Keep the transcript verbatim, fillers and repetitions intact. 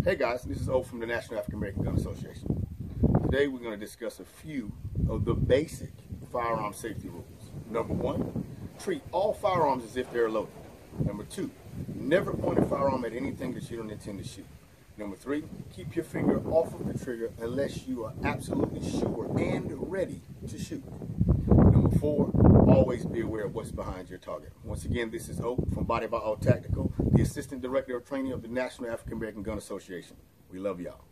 Hey guys, this is O from the National African American Gun Association. Today we're going to discuss a few of the basic firearm safety rules. Number one, treat all firearms as if they're loaded. Number two, never point a firearm at anything that you don't intend to shoot. Number three, keep your finger off of the trigger unless you are absolutely sure and ready to shoot. Number four, always be aware of what's behind your target. Once again, this is O from Body by All Tactical, the Assistant Director of Training of the National African American Gun Association. We love y'all.